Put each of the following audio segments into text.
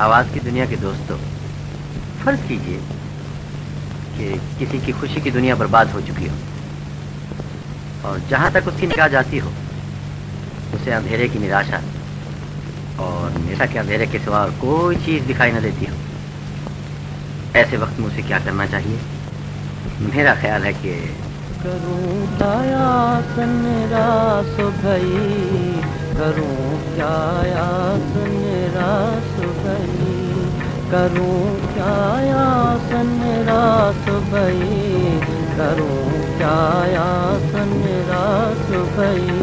आवाज की दुनिया के दोस्तों, फर्ज कीजिए कि किसी की खुशी की दुनिया बर्बाद हो चुकी हो और जहां तक उसकी निगाह जाती हो उसे अंधेरे की निराशा और निराशा के अंधेरे के सिवा और कोई चीज दिखाई न देती हो। ऐसे वक्त में उसे क्या करना चाहिए? मेरा ख्याल है कि करूं क्या निराश भई, करूं क्या निराश भई, करूं क्या निराश भई, करूं क्या निराश भई।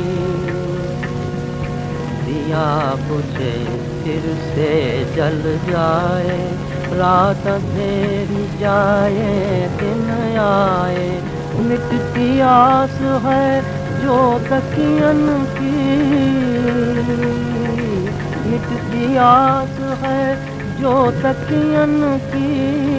दिया बुझे फिर से जल जाए, रात अंधेरी जाए दिन आए, मिटती आस है जो तकियन की, मिटती आस है जो तकियन की।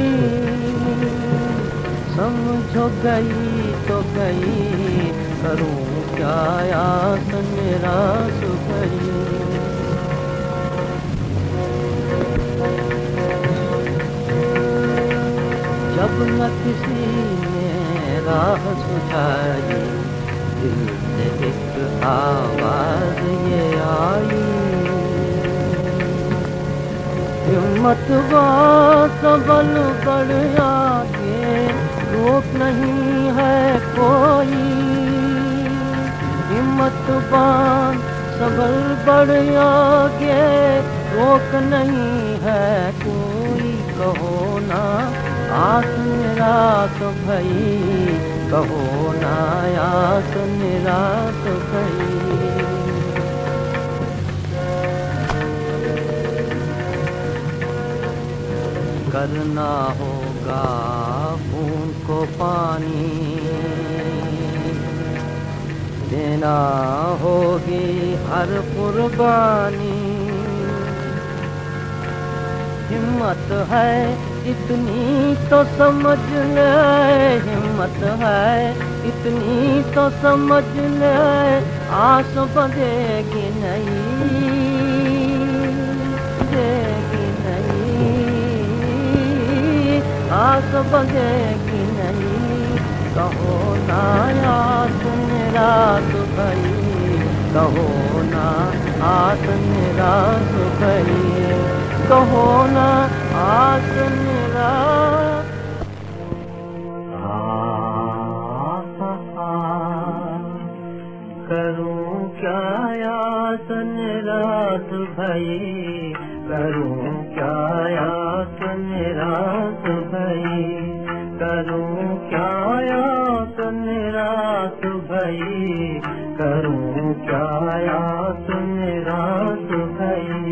समझो गई तो गई, करूं क्या आस निराश भई। जब न किसी ने राह सुझाई, दिल से एक आवाज ये आई, हिम्मत सबल बढ़ आगे, रोक नहीं है कोई, हिम्मत सबल बढ़ आगे, रोक नहीं है कोई। कहो ना आस निराश भई, कहो ना आस निराश भई। करना होगा खून को पानी, देना होगी हर कुर्बानी। हिम्मत है इतनी तो समझ ले, हिम्मत है इतनी तो समझ ले, आस बंधेगी नहीं, देगी नहीं, आस बंधेगी नहीं। कहो ना आस निराश भई, कहो ना आस निराश भई, कहो ना आस निराश। करूं क्या आस निराश भई, करूं क्या आस निराश भई, करूं क्या आस निराश भई, करूं क्या आस निराश भई।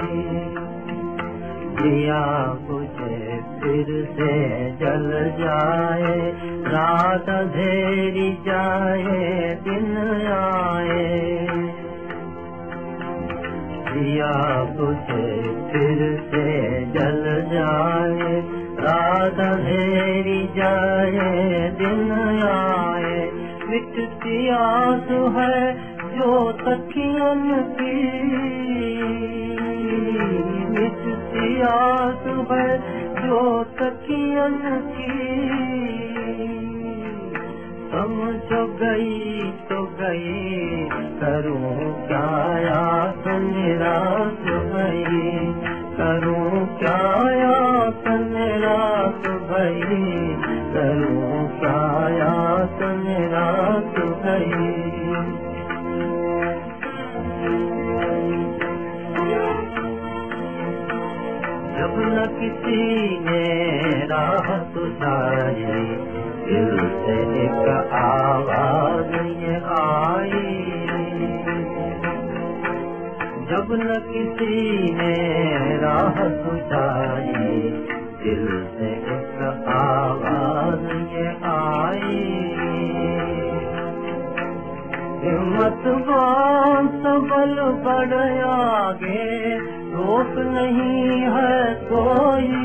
दिया बुझे फिर से जल जाए, रात अंधेरी जाए दिन आए, दिया बुझे फिर से जल जाए, रात अंधेरी जाए दिन आए, मिटती आस है जो तकियन की, मिटती आस है जो तकियन की। समझो गई तो गई, करूं क्या आस निराश भई, करूं क्या आस निराश भई, करूं क्या आस निराश भई। जब न किसी ने राह सुझाई, दिल से एक आवाज ये आई, जब न किसी ने राह सुझाई, दिल से एक आवाज ये आई। हिम्मत सबल बढ़ आगे, रोक नहीं है कोई,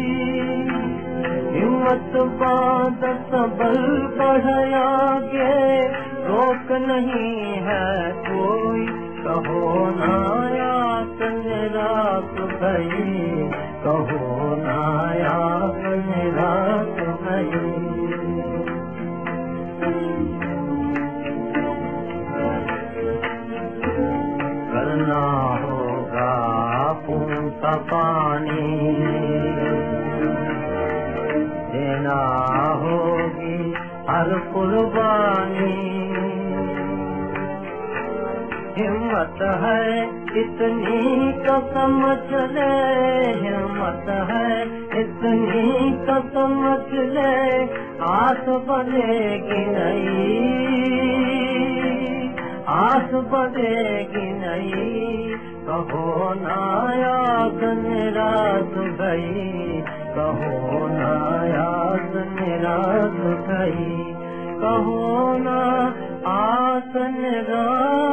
हिम्मत बांध सबल बढ़ आगे, रोक नहीं है कोई। कहो ना आस निराश भई, कहो ना याद निराश भई। करना होगा पूंता पानी, देना होगी हर कुर्बानी। हिम्मत है इतनी तो समझ ले, हिम्मत है इतनी तो समझ ले, आस बनेगी नहीं, आस बनेगी नहीं। कहो ना याद निराश भई, कहो ना याद निराश भई, कहो ना आस निराश